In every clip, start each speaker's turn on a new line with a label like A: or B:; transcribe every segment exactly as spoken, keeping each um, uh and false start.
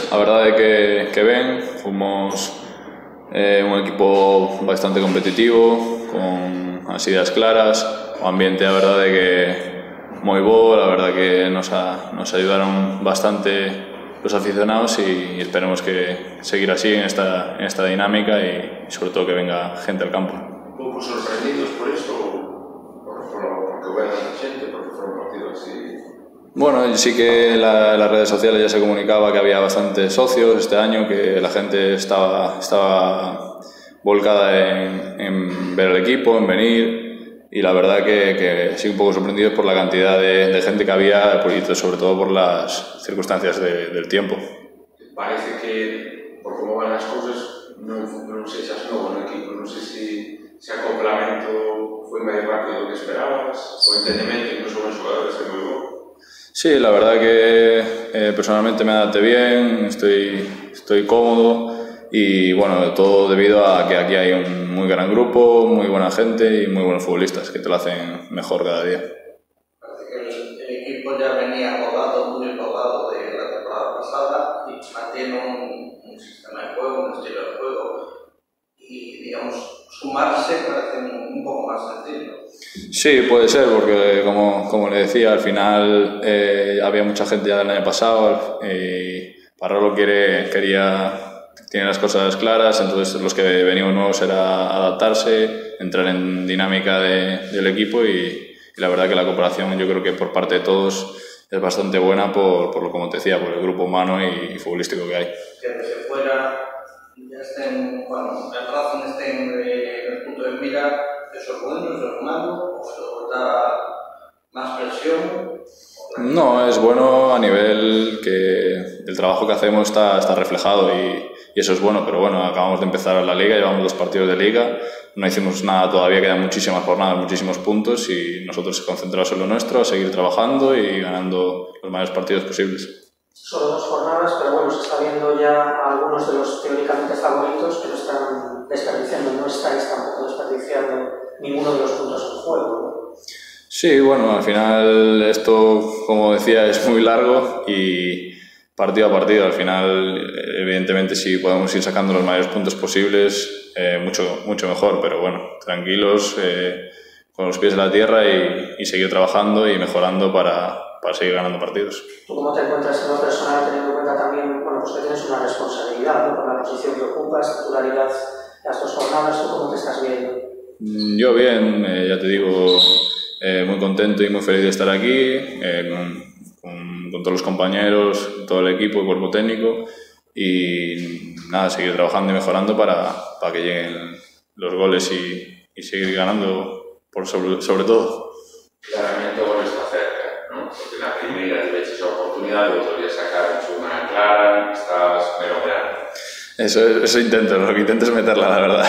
A: a verdade que, que ben, fomos eh, un equipo bastante competitivo, con as ideas claras, o ambiente a verdade que moi bo, a verdade que nos, a, nos ayudaron bastante los aficionados y esperemos que seguir así en esta, en esta dinámica y sobre todo que venga gente al campo.
B: Un pouco sorprendidos por isto, porque ven a xente, porque foi un partido así...
A: Bueno, sí que la, en las redes sociales ya se comunicaba que había bastantes socios este año, que la gente estaba, estaba volcada en, en ver el equipo, en venir, y la verdad que, que sí un poco sorprendidos por la cantidad de, de gente que había, y sobre todo por las circunstancias de, del tiempo.
B: Parece que, por cómo van las cosas, non, non sei se es novo no equipo, non sei se, se acomplamento foi máis rápido do que esperabas, o entendimiento incluso con os xogadores que moi bo.
A: Sí, la verdad que eh, personalmente me adapté bien, estoy, estoy cómodo y bueno, todo debido a que aquí hay un muy gran grupo, muy buena gente y muy buenos futbolistas que te lo hacen mejor cada día.
C: Parece que el, el equipo ya venía rodado, muy rodado de la temporada pasada y mantiene un, un sistema de juego, un estilo de juego y digamos sumarse parece un, un poco más sencillo.
A: Sí, puede ser, porque como, como le decía, al final eh, había mucha gente ya del año pasado y Parralo quiere, quería, tiene las cosas claras, entonces los que venimos nuevos era adaptarse, entrar en dinámica de, del equipo y, y la verdad que la cooperación yo creo que por parte de todos es bastante buena por, por lo como te decía, por el grupo humano y, y futbolístico que hay.
C: Que desde fuera ya estén, bueno, el Racing esté en el punto de mira. ¿Eso es bueno, eso es malo? ¿O eso da más presión?
A: No, es bueno a nivel que el trabajo que hacemos está, está reflejado y, y eso es bueno, pero bueno, acabamos de empezar la liga, llevamos dos partidos de liga, no hicimos nada todavía, quedan muchísimas jornadas, muchísimos puntos y nosotros concentrados en lo nuestro, a seguir trabajando y ganando los mayores partidos posibles.
D: Solo dos jornadas, pero bueno, se está viendo ya algunos de los teóricamente favoritos que lo están desperdiciando, no estáis tampoco desperdiciando ninguno de los puntos en juego, ¿no?
A: Sí, bueno, al final esto, como decía, es muy largo y partido a partido, al final, evidentemente, si podemos ir sacando los mayores puntos posibles, eh, mucho, mucho mejor, pero bueno, tranquilos, eh, con los pies en la tierra y, y seguir trabajando y mejorando para, para seguir ganando partidos.
D: ¿Tú cómo te encuentras en lo personal, teniendo en cuenta también, bueno, pues que tienes una responsabilidad, ¿no?, con la posición que ocupas, titularidad las dos jornadas, ¿tú cómo te estás viendo?
A: Yo bien, eh, ya te digo, eh, muy contento y muy feliz de estar aquí, eh, con, con, con todos los compañeros, todo el equipo, el cuerpo técnico y nada, seguir trabajando y mejorando para, para que lleguen los goles y, y seguir ganando por sobre, sobre todo.
B: Claramente o gol está cerca, ¿no? Porque na primeira tiveste esa oportunidade, outro día sacar unha clara, estás merodeando.
A: Eso, eso intento, lo que intento es meterla, la verdad.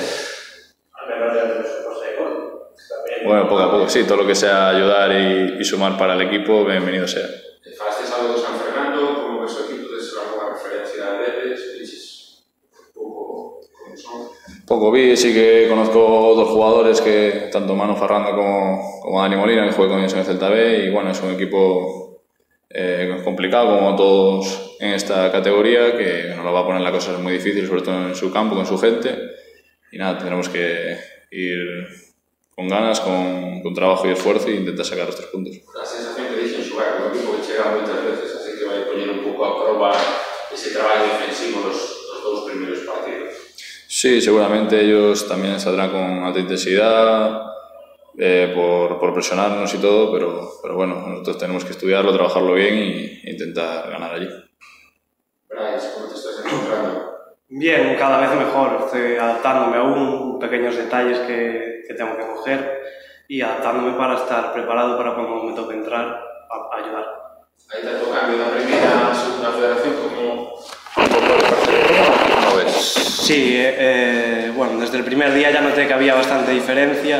A: Bueno, poco a poco, sí, todo lo que sea ayudar y, y sumar para el equipo, bienvenido sea.
B: Falaste algo de San Fernando, como que su equipo tes alguna referencia deles, dices un pouco como son?
A: Poco vi, sí que conozco dos jugadores, que tanto Manu Ferrando como, como Dani Molina, que juega con ellos en el Celta B, y bueno, es un equipo eh, complicado como todos en esta categoría, que nos lo va a poner la cosa muy difícil, sobre todo en su campo, con su gente, y nada, tendremos que ir con ganas, con, con trabajo y esfuerzo e intentar sacar os tres puntos.
B: A sensación que dixen xogar con un equipo que chega moitas veces, así que vai poñer un pouco a proba ese traballo defensivo dos, dos dous primeiros partidos.
A: Sí, seguramente ellos también saldrán con alta intensidad, eh, por, por presionarnos y todo, pero, pero bueno, nosotros tenemos que estudiarlo, trabajarlo bien e intentar ganar allí.
B: Brais, ¿cómo te estás encontrando?
E: Bien, cada vez mejor, estoy adaptándome aún, pequeños detalles que, que tengo que coger y adaptándome para estar preparado para cuando me toque entrar a, a ayudar.
B: Ahí te toca cambio de la primera a la segunda federación, ¿cómo, ¿cómo ves?
E: Sí, eh, eh, bueno, desde el primer día ya noté que había bastante diferencia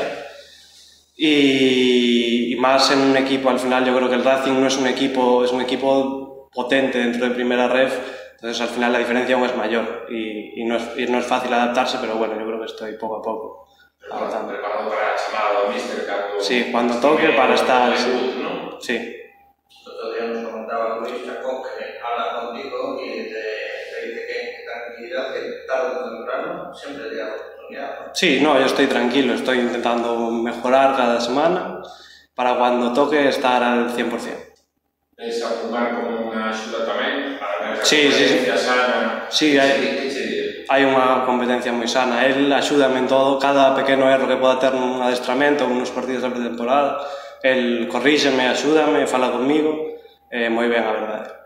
E: y, y más en un equipo, al final yo creo que el Racing no es un equipo, es un equipo potente dentro de primera ref. Entonces al final la diferencia aún es mayor y, y, no es, y no es fácil adaptarse, pero bueno, yo creo que estoy poco a poco adaptando.
B: Preparado para la llamada do míster cuando...
E: Sí, cuando toque para estar... Sí.
C: Sí. El otro día nos comentaba Luis Chacón que habla contigo y te tranquilidad que tarde o temprano siempre llega la oportunidad, ¿no?
E: Sí, no, yo estoy tranquilo, estoy intentando mejorar cada semana para cuando toque estar al cien por cien.
B: Es a jugar como unha axuda tamén para esa
E: Sí, sí, sí.
B: competencia sana.
E: Sí, hai,
B: Que sería?
E: hai unha competencia moi sana. El axúdame en todo, cada pequeno erro que poda ter nun adestramento ou nos partidos da pretemporada, el corríxeme, axúdame, fala comigo, eh, moi ben, a verdade.